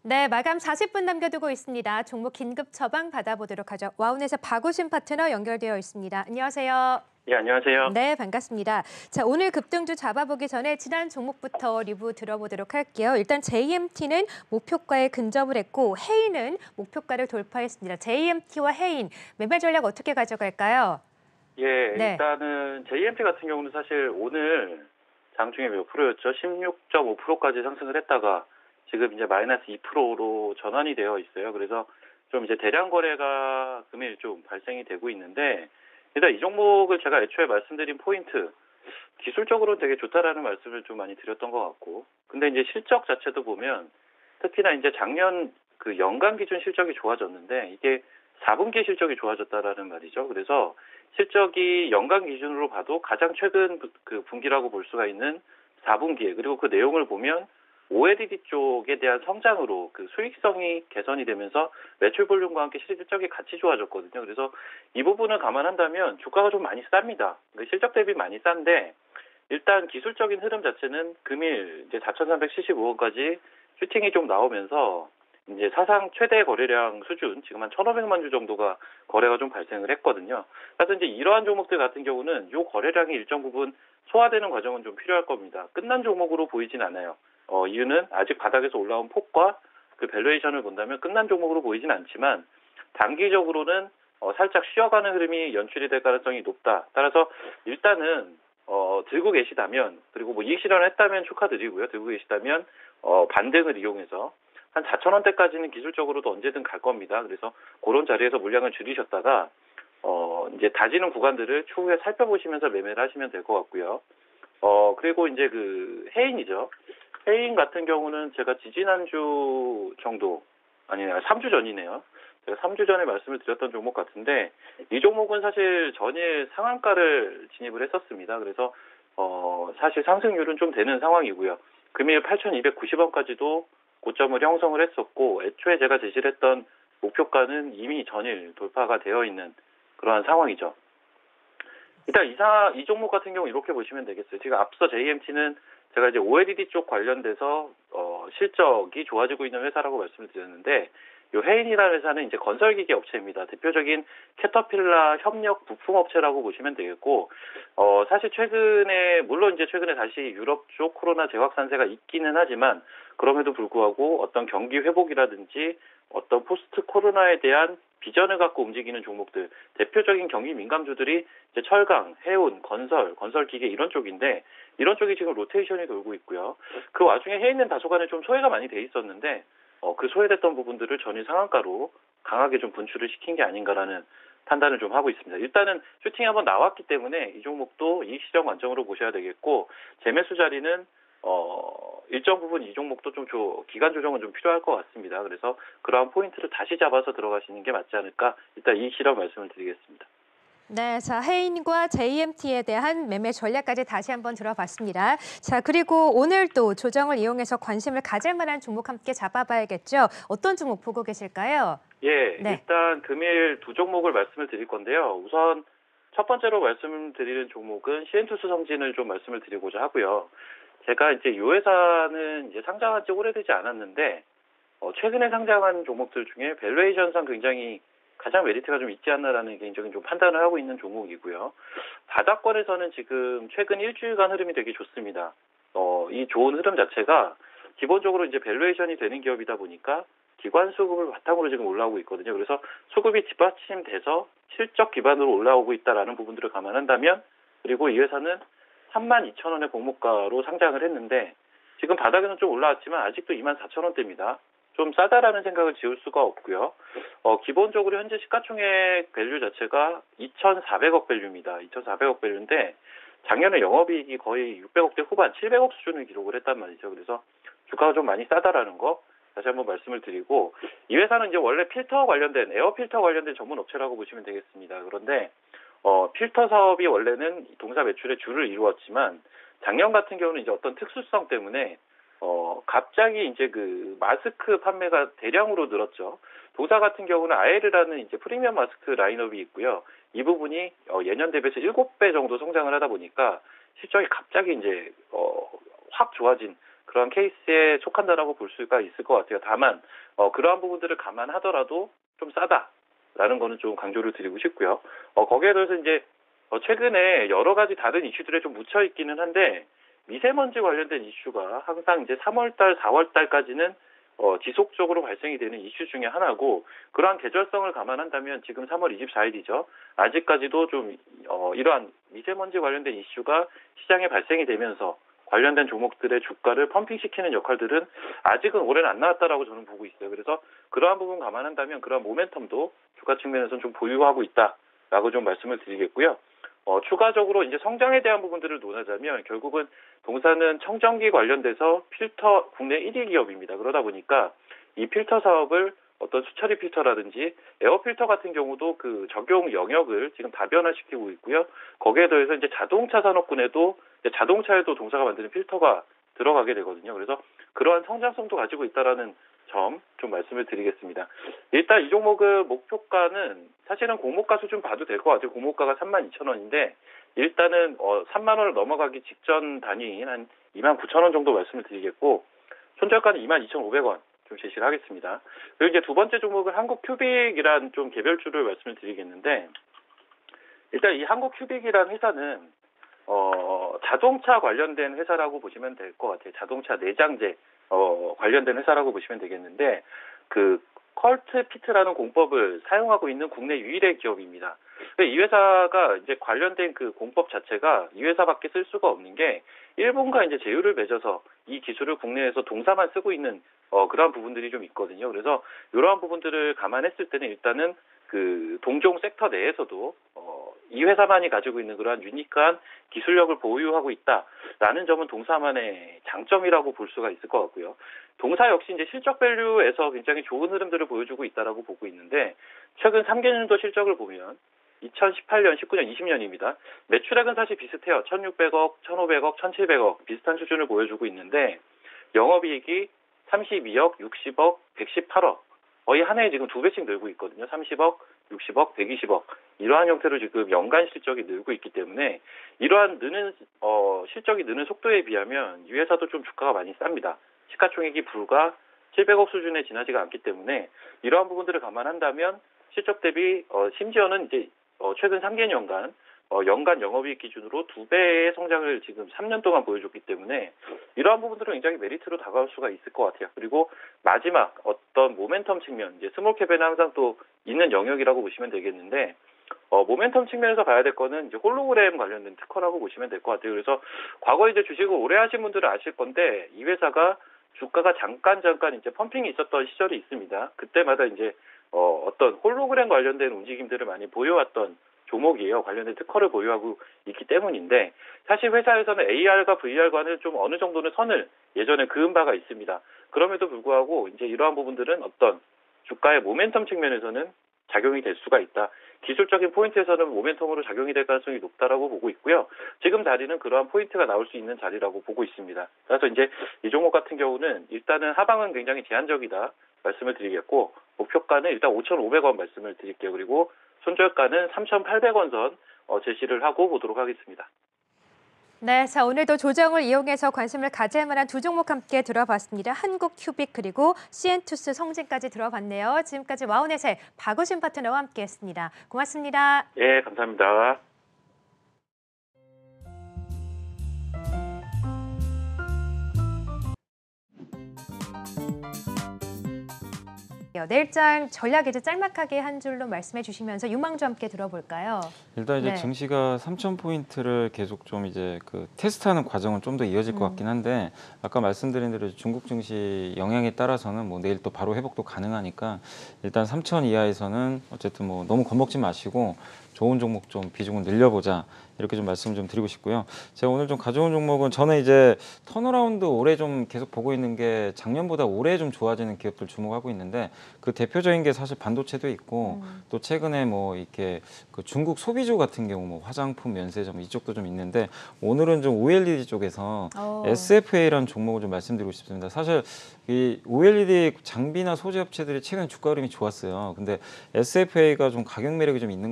네, 마감 40분 남겨두고 있습니다. 종목 긴급 처방 받아보도록 하죠. 와운에서 박우신 파트너 연결되어 있습니다. 안녕하세요. 예, 안녕하세요. 네, 반갑습니다. 자, 오늘 급등주 잡아보기 전에 지난 종목부터 리뷰 들어보도록 할게요. 일단 JMT는 목표가에 근접을 했고 해인은 목표가를 돌파했습니다. JMT와 해인, 매매 전략 어떻게 가져갈까요? 예, 네. 일단은 JMT 같은 경우는 사실 오늘 장중에 몇 프로였죠? 16.5%까지 상승을 했다가 지금 이제 마이너스 2%로 전환이 되어 있어요. 그래서 좀 이제 대량 거래가 금일 좀 발생이 되고 있는데, 일단 이 종목을 제가 애초에 말씀드린 포인트, 기술적으로 되게 좋다라는 말씀을 좀 많이 드렸던 것 같고, 근데 이제 실적 자체도 보면 특히나 이제 작년 그 연간 기준 실적이 좋아졌는데 이게 4분기 실적이 좋아졌다라는 말이죠. 그래서 실적이 연간 기준으로 봐도 가장 최근 그 분기라고 볼 수가 있는 4분기에, 그리고 그 내용을 보면 OLED 쪽에 대한 성장으로 그 수익성이 개선이 되면서 매출 볼륨과 함께 실적이 같이 좋아졌거든요. 그래서 이 부분을 감안한다면 주가가 좀 많이 쌉니다. 실적 대비 많이 싼데, 일단 기술적인 흐름 자체는 금일 이제 4,375원까지 슈팅이 좀 나오면서 이제 사상 최대 거래량 수준, 지금 한 1,500만 주 정도가 거래가 좀 발생을 했거든요. 그래서 이제 이러한 종목들 같은 경우는 요 거래량이 일정 부분 소화되는 과정은 좀 필요할 겁니다. 끝난 종목으로 보이진 않아요. 이유는 아직 바닥에서 올라온 폭과 그 밸류에이션을 본다면 끝난 종목으로 보이진 않지만 단기적으로는 살짝 쉬어가는 흐름이 연출이 될 가능성이 높다. 따라서 일단은 들고 계시다면, 그리고 뭐 이익 실현을 했다면 축하드리고요. 들고 계시다면 반등을 이용해서 한 4,000원대까지는 기술적으로도 언제든 갈 겁니다. 그래서 그런 자리에서 물량을 줄이셨다가 이제 다지는 구간들을 추후에 살펴보시면서 매매를 하시면 될 것 같고요. 그리고 이제 그 해인이죠. 해인 같은 경우는 제가 지지난주 정도, 아니 3주 전이네요. 제가 3주 전에 말씀을 드렸던 종목 같은데, 이 종목은 사실 전일 상한가를 진입을 했었습니다. 그래서 사실 상승률은 좀 되는 상황이고요. 금일 8,290원까지도 고점을 형성을 했었고, 애초에 제가 제시를 했던 목표가는 이미 전일 돌파가 되어 있는 그러한 상황이죠. 일단 이 종목 같은 경우 이렇게 보시면 되겠어요. 지금 앞서 JMT는 제가 이제 OLED 쪽 관련돼서 실적이 좋아지고 있는 회사라고 말씀을 드렸는데, 요 해인이라는 회사는 이제 건설기계 업체입니다. 대표적인 캐터필라 협력 부품 업체라고 보시면 되겠고, 사실 최근에, 물론 이제 최근에 다시 유럽 쪽 코로나 재확산세가 있기는 하지만, 그럼에도 불구하고 어떤 경기 회복이라든지 어떤 포스트 코로나에 대한 비전을 갖고 움직이는 종목들, 대표적인 경기 민감주들이 이제 철강, 해운, 건설기계 이런 쪽인데, 이런 쪽이 지금 로테이션이 돌고 있고요. 그 와중에 해인은 다소간에 좀 소외가 많이 돼 있었는데, 그 소외됐던 부분들을 전일 상한가로 강하게 좀 분출을 시킨 게 아닌가라는 판단을 좀 하고 있습니다. 일단은 슈팅이 한번 나왔기 때문에 이 종목도 이익 실현 관점으로 보셔야 되겠고, 재매수 자리는 일정 부분 이 종목도 좀 기간 조정은 좀 필요할 것 같습니다. 그래서 그러한 포인트를 다시 잡아서 들어가시는 게 맞지 않을까, 일단 이익 실현 말씀을 드리겠습니다. 네, 자, 해인과 JMT에 대한 매매 전략까지 다시 한번 들어봤습니다. 자, 그리고 오늘 또 조정을 이용해서 관심을 가질 만한 종목 함께 잡아봐야겠죠. 어떤 종목 보고 계실까요? 예, 네. 일단 금일 두 종목을 말씀을 드릴 건데요. 우선 첫 번째로 말씀드리는 종목은 시엔투스 성진을 좀 말씀을 드리고자 하고요. 제가 이제 이 회사는 이제 상장한 지 오래되지 않았는데, 최근에 상장한 종목들 중에 밸류에이션상 굉장히 가장 메리트가 좀 있지 않나라는 개인적인 좀 판단을 하고 있는 종목이고요. 바닥권에서는 지금 최근 일주일간 흐름이 되게 좋습니다. 이 좋은 흐름 자체가 기본적으로 이제 밸류에이션이 되는 기업이다 보니까 기관 수급을 바탕으로 지금 올라오고 있거든요. 그래서 수급이 뒷받침돼서 실적 기반으로 올라오고 있다라는 부분들을 감안한다면, 그리고 이 회사는 32,000원의 공모가로 상장을 했는데 지금 바닥에는 좀 올라왔지만 아직도 24,000원대입니다. 좀 싸다라는 생각을 지울 수가 없고요. 기본적으로 현재 시가총액 밸류 자체가 2,400억 밸류입니다. 2,400억 밸류인데 작년에 영업이익이 거의 600억대 후반, 700억 수준을 기록을 했단 말이죠. 그래서 주가가 좀 많이 싸다라는 거 다시 한번 말씀을 드리고, 이 회사는 이제 원래 필터 관련된, 에어 필터 관련된 전문 업체라고 보시면 되겠습니다. 그런데 필터 사업이 원래는 동사 매출의 주를 이루었지만 작년 같은 경우는 이제 어떤 특수성 때문에 갑자기 이제 그 마스크 판매가 대량으로 늘었죠. 동사 같은 경우는 아에르라는 이제 프리미엄 마스크 라인업이 있고요. 이 부분이 예년 대비해서 7배 정도 성장을 하다 보니까 실적이 갑자기 이제 확 좋아진 그런 케이스에 속한다라고 볼 수가 있을 것 같아요. 다만 그러한 부분들을 감안하더라도 좀 싸다라는 거는 좀 강조를 드리고 싶고요. 거기에 더해서 이제 최근에 여러 가지 다른 이슈들에 좀 묻혀 있기는 한데 미세먼지 관련된 이슈가 항상 이제 3월달, 4월달까지는 지속적으로 발생이 되는 이슈 중에 하나고 그러한 계절성을 감안한다면 지금 3월 24일이죠. 아직까지도 좀 이러한 미세먼지 관련된 이슈가 시장에 발생이 되면서 관련된 종목들의 주가를 펌핑시키는 역할들은 아직은 올해는 안 나왔다라고 저는 보고 있어요. 그래서 그러한 부분 감안한다면 그러한 모멘텀도 주가 측면에서는 좀 보유하고 있다라고 좀 말씀을 드리겠고요. 추가적으로 이제 성장에 대한 부분들을 논하자면 결국은 동사는 청정기 관련돼서 필터 국내 1위 기업입니다. 그러다 보니까 이 필터 사업을 어떤 수처리 필터라든지 에어 필터 같은 경우도 그 적용 영역을 지금 다변화시키고 있고요. 거기에 더해서 이제 자동차 산업군에도 이제 자동차에도 동사가 만드는 필터가 들어가게 되거든요. 그래서 그러한 성장성도 가지고 있다라는 점 좀 말씀을 드리겠습니다. 일단 이 종목의 목표가는 사실은 공모가 수준 봐도 될 것 같아요. 공모가가 32,000원인데 일단은 3만 원을 넘어가기 직전 단위인 한 29,000원 정도 말씀을 드리겠고 손절가는 22,500원 좀 제시를 하겠습니다. 그리고 이제 두 번째 종목은 한국큐빅이란 좀 개별주를 말씀을 드리겠는데 일단 이 한국큐빅이란 회사는 자동차 관련된 회사라고 보시면 될 것 같아요. 자동차 내장재 관련된 회사라고 보시면 되겠는데 그 컬트 피트라는 공법을 사용하고 있는 국내 유일의 기업입니다. 이 회사가 이제 관련된 그 공법 자체가 이 회사밖에 쓸 수가 없는 게 일본과 이제 제휴를 맺어서 이 기술을 국내에서 동사만 쓰고 있는 그러한 부분들이 좀 있거든요. 그래서 이러한 부분들을 감안했을 때는 일단은 그 동종 섹터 내에서도 이 회사만이 가지고 있는 그러한 유니크한 기술력을 보유하고 있다라는 점은 동사만의 장점이라고 볼 수가 있을 것 같고요. 동사 역시 이제 실적 밸류에서 굉장히 좋은 흐름들을 보여주고 있다라고 보고 있는데 최근 3개년도 실적을 보면 2018년, 19년, 20년입니다. 매출액은 사실 비슷해요. 1,600억, 1,500억, 1,700억 비슷한 수준을 보여주고 있는데 영업이익이 32억, 60억, 118억 거의 한 해에 지금 2배씩 늘고 있거든요. 30억, 60억, 120억 이러한 형태로 지금 연간 실적이 늘고 있기 때문에 이러한 실적이 느는 속도에 비하면 이 회사도 좀 주가가 많이 쌉니다. 시가총액이 불과 700억 수준에 지나지가 않기 때문에 이러한 부분들을 감안한다면 실적 대비 심지어는 이제 최근 3개년간 연간 영업이익 기준으로 2배의 성장을 지금 3년 동안 보여줬기 때문에 이러한 부분들은 굉장히 메리트로 다가올 수가 있을 것 같아요. 그리고 마지막 어떤 모멘텀 측면, 이제 스몰캡에는 항상 또 있는 영역이라고 보시면 되겠는데 모멘텀 측면에서 봐야 될 거는 이제 홀로그램 관련된 특허라고 보시면 될 것 같아요. 그래서 과거에 이제 주식을 오래 하신 분들은 아실 건데 이 회사가 주가가 잠깐 이제 펌핑이 있었던 시절이 있습니다. 그때마다 이제 어떤 홀로그램 관련된 움직임들을 많이 보여왔던 종목이에요. 관련된 특허를 보유하고 있기 때문인데 사실 회사에서는 AR과 VR과는 좀 어느 정도는 선을 예전에 그은 바가 있습니다. 그럼에도 불구하고 이제 이러한 부분들은 어떤 주가의 모멘텀 측면에서는 작용이 될 수가 있다. 기술적인 포인트에서는 모멘텀으로 작용이 될 가능성이 높다라고 보고 있고요. 지금 자리는 그러한 포인트가 나올 수 있는 자리라고 보고 있습니다. 그래서 이제 이 종목 같은 경우는 일단은 하방은 굉장히 제한적이다 말씀을 드리겠고 목표가는 일단 5,500원 말씀을 드릴게요. 그리고 손절가는 3,800원 선 제시를 하고 보도록 하겠습니다. 네, 자 오늘도 조정을 이용해서 관심을 가질 만한 두 종목 함께 들어봤습니다. 한국큐빅 그리고 CN투스 성진까지 들어봤네요. 지금까지 와우넷의 박우신 파트너와 함께했습니다. 고맙습니다. 예, 감사합니다. 내일장 전략 이제 짤막하게 한 줄로 말씀해 주시면서 유망주 함께 들어볼까요? 일단 이제 네. 증시가 3,000포인트를 계속 좀 이제 그 테스트하는 과정은 좀 더 이어질 것 같긴 한데 아까 말씀드린 대로 중국 증시 영향에 따라서는 뭐 내일 또 바로 회복도 가능하니까 일단 3,000 이하에서는 어쨌든 뭐 너무 겁먹지 마시고 좋은 종목 좀 비중을 늘려보자 이렇게 좀 말씀 좀 드리고 싶고요. 제가 오늘 좀 가져온 종목은 저는 이제 턴어라운드 올해 좀 계속 보고 있는 게 작년보다 올해 좀 좋아지는 기업들 주목하고 있는데 그 대표적인 게 사실 반도체도 있고 또 최근에 뭐 이렇게 그 중국 소비주 같은 경우 뭐 화장품, 면세점 이쪽도 좀 있는데 오늘은 좀 OLED 쪽에서 SFA라는 종목을 좀 말씀드리고 싶습니다. 사실 이 OLED 장비나 소재 업체들이 최근 주가 흐름이 좋았어요. 근데 SFA가 좀 가격 매력이 좀 있는 것 같아서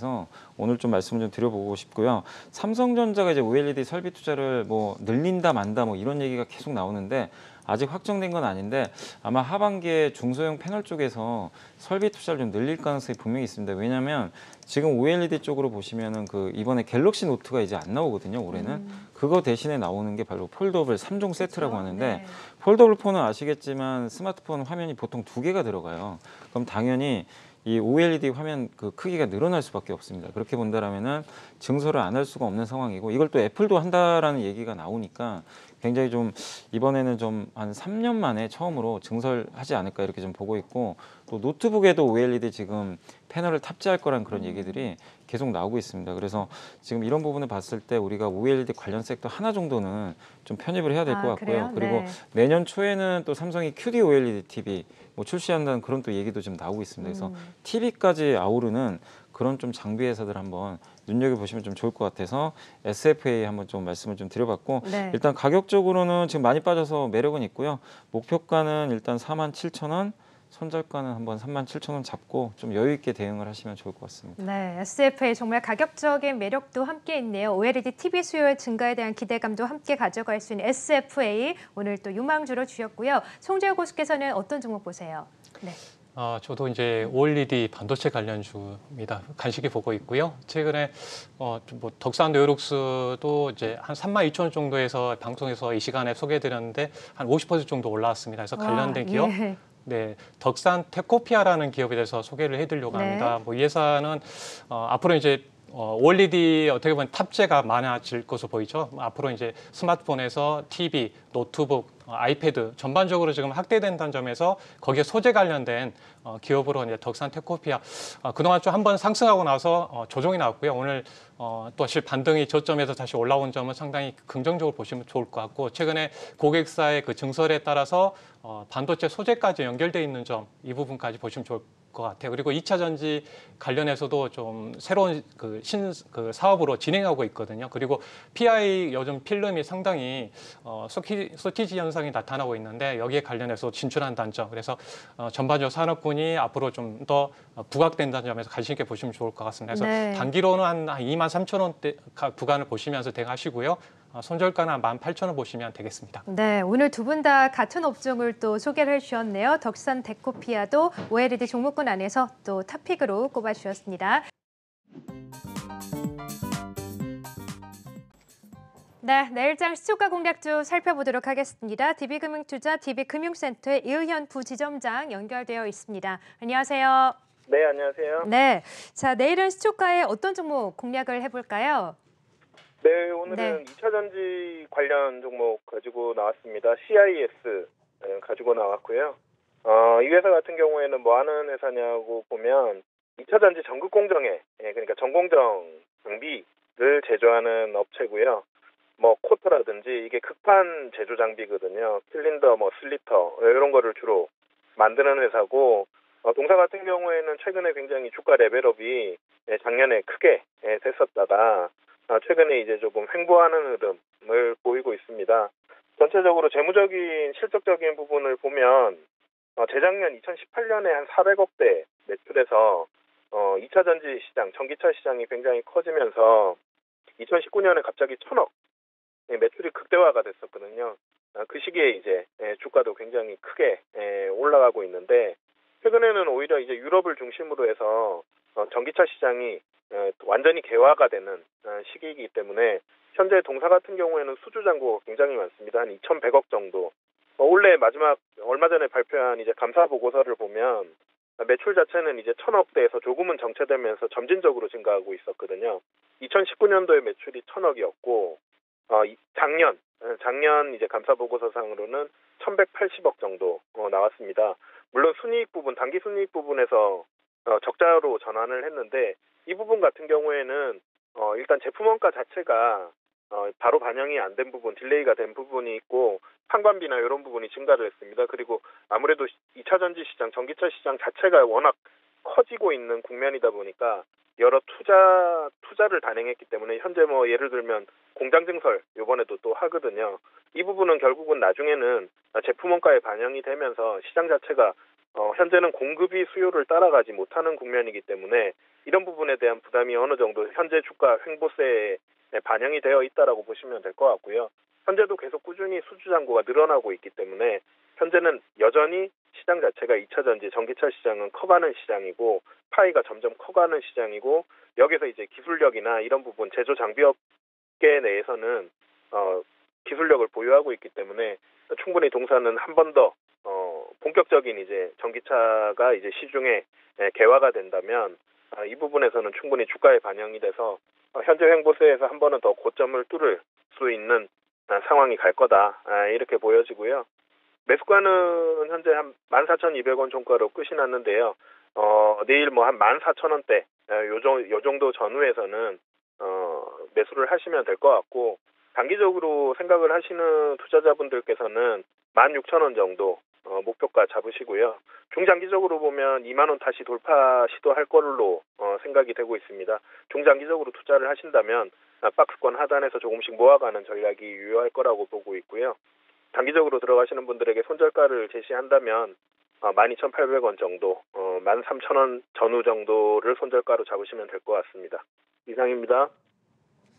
대해서 오늘 좀 말씀을 좀 드려보고 싶고요. 삼성전자가 이제 OLED 설비 투자를 뭐 늘린다 만다 뭐 이런 얘기가 계속 나오는데 아직 확정된 건 아닌데 아마 하반기에 중소형 패널 쪽에서 설비 투자를 좀 늘릴 가능성이 분명히 있습니다. 왜냐하면 지금 OLED 쪽으로 보시면은 그 이번에 갤럭시 노트가 이제 안 나오거든요. 올해는 그거 대신에 나오는 게 바로 폴더블 3종 세트라고 하는데 네. 폴더블 폰은 아시겠지만 스마트폰 화면이 보통 2개가 들어가요. 그럼 당연히 이 OLED 화면 그 크기가 늘어날 수밖에 없습니다. 그렇게 본다라면은 증설을 안 할 수가 없는 상황이고 이걸 또 애플도 한다라는 얘기가 나오니까 굉장히 좀 이번에는 좀 한 3년 만에 처음으로 증설하지 않을까 이렇게 좀 보고 있고 또 노트북에도 OLED 지금 패널을 탑재할 거란 그런 얘기들이 계속 나오고 있습니다. 그래서 지금 이런 부분을 봤을 때 우리가 OLED 관련 섹터 하나 정도는 좀 편입을 해야 될 것 같고요. 그래요? 그리고 네. 내년 초에는 또 삼성이 QD OLED TV 뭐 출시한다는 그런 또 얘기도 좀 나오고 있습니다. 그래서 TV까지 아우르는 그런 좀 장비 회사들 한번 눈여겨보시면 좀 좋을 것 같아서 SFA 한번 좀 말씀을 좀 드려봤고 네. 일단 가격적으로는 지금 많이 빠져서 매력은 있고요. 목표가는 일단 47,000원, 손절가는 한번 37,000원 잡고 좀 여유 있게 대응을 하시면 좋을 것 같습니다. 네, SFA 정말 가격적인 매력도 함께 있네요. OLED TV 수요 증가에 대한 기대감도 함께 가져갈 수 있는 SFA 오늘 또 유망주로 주셨고요. 송재호 고수께서는 어떤 종목 보세요? 네. 저도 이제 OLED 반도체 관련주입니다. 간신히 보고 있고요. 최근에 뭐 덕산 노이룩스도 이제 한 32,000원 정도에서 방송에서 이 시간에 소개해드렸는데 한 50% 정도 올라왔습니다. 그래서 관련된 기업. 예. 네, 덕산 테코피아라는 기업에 대해서 소개를 해드리려고 합니다. 뭐 이 회사는 앞으로 이제 OLED 어떻게 보면 탑재가 많아질 것으로 보이죠. 앞으로 이제 스마트폰에서 TV, 노트북, 아이패드 전반적으로 지금 확대된다는 점에서 거기에 소재 관련된 기업으로 이제 덕산 테코피아 그동안 좀 한번 상승하고 나서 조정이 나왔고요. 오늘 또 사실 반등이 저점에서 다시 올라온 점은 상당히 긍정적으로 보시면 좋을 것 같고 최근에 고객사의 그 증설에 따라서 반도체 소재까지 연결돼 있는 점 이 부분까지 보시면 좋을 것 같아요. 그리고 2차 전지 관련해서도 좀 새로운 그 사업으로 진행하고 있거든요. 그리고 PI 요즘 필름이 상당히 소티지 현상이 나타나고 있는데 여기에 관련해서 진출한다는 점. 그래서 전반적으로 산업군이 앞으로 좀 더 부각된다는 점에서 관심 있게 보시면 좋을 것 같습니다. 그래서 네. 단기로는 한 23,000원대 구간을 보시면서 대응하시고요. 손절가는 한 18,000원 보시면 되겠습니다. 네, 오늘 두 분 다 같은 업종을 또 소개를 해주셨네요. 덕산 데코피아도 OLED 종목군 안에서 또 탑픽으로 꼽아주셨습니다. 네, 내일장 시초가 공략주 살펴보도록 하겠습니다. DB금융투자 DB금융센터의 이의현 부지점장 연결되어 있습니다. 안녕하세요. 네, 안녕하세요. 네, 자 내일은 시초가에 어떤 종목 공략을 해볼까요? 네, 오늘은 네. 2차 전지 관련 종목 가지고 나왔습니다. CIS 가지고 나왔고요. 이 회사 같은 경우에는 뭐 하는 회사냐고 보면 2차 전지 전극 공정에 그러니까 전공정 장비를 제조하는 업체고요. 뭐 코터라든지 이게 극판 제조 장비거든요. 실린더, 뭐 슬리터 이런 거를 주로 만드는 회사고 동사 같은 경우에는 최근에 굉장히 주가 레벨업이 작년에 크게 됐었다가 최근에 이제 조금 횡보하는 흐름을 보이고 있습니다. 전체적으로 재무적인 실적적인 부분을 보면 재작년 2018년에 한 400억대 매출에서 2차 전지 시장, 전기차 시장이 굉장히 커지면서 2019년에 갑자기 1,000억 매출이 극대화가 됐었거든요. 그 시기에 이제 주가도 굉장히 크게 올라가고 있는데 최근에는 오히려 이제 유럽을 중심으로 해서 전기차 시장이 완전히 개화가 되는 시기이기 때문에 현재 동사 같은 경우에는 수주 잔고가 굉장히 많습니다. 한 2,100억 정도. 올해 마지막 얼마 전에 발표한 이제 감사 보고서를 보면 매출 자체는 이제 1,000억대에서 조금은 정체되면서 점진적으로 증가하고 있었거든요. 2019년도에 매출이 1,000억이었고 작년 이제 감사 보고서상으로는 1,180억 정도 나왔습니다. 물론 순이익 부분, 단기 순이익 부분에서 적자로 전환을 했는데 이 부분 같은 경우에는 일단 제품 원가 자체가 바로 반영이 안 된 부분, 딜레이가 된 부분이 있고 판관비나 이런 부분이 증가를 했습니다. 그리고 아무래도 2차 전지 시장, 전기차 시장 자체가 워낙 커지고 있는 국면이다 보니까 여러 투자를 단행했기 때문에 현재 뭐 예를 들면 공장 증설 이번에도 또 하거든요. 이 부분은 결국은 나중에는 제품 원가에 반영이 되면서 시장 자체가 현재는 공급이 수요를 따라가지 못하는 국면이기 때문에 이런 부분에 대한 부담이 어느 정도 현재 주가 횡보세에 반영이 되어 있다라고 보시면 될 것 같고요. 현재도 계속 꾸준히 수주 잔고가 늘어나고 있기 때문에 현재는 여전히 시장 자체가 2차 전지 전기차 시장은 커가는 시장이고 파이가 점점 커가는 시장이고 여기서 이제 기술력이나 이런 부분 제조 장비업계 내에서는 기술력을 보유하고 있기 때문에 충분히 동사는 한 번 더 본격적인 이제 전기차가 이제 시중에 개화가 된다면 이 부분에서는 충분히 주가에 반영이 돼서 현재 횡보세에서 한 번은 더 고점을 뚫을 수 있는 상황이 갈 거다 이렇게 보여지고요. 매수가는 현재 한 14,200원 종가로 끝이 났는데요. 내일 뭐 한 14,000원대 요 정도 전후에서는 매수를 하시면 될 것 같고 단기적으로 생각을 하시는 투자자분들께서는 16,000원 정도 목표가 잡으시고요. 중장기적으로 보면 2만 원 다시 돌파 시도할 걸로 생각이 되고 있습니다. 중장기적으로 투자를 하신다면 박스권 하단에서 조금씩 모아가는 전략이 유효할 거라고 보고 있고요. 단기적으로 들어가시는 분들에게 손절가를 제시한다면 12,800원 정도, 13,000원 전후 정도를 손절가로 잡으시면 될 것 같습니다. 이상입니다.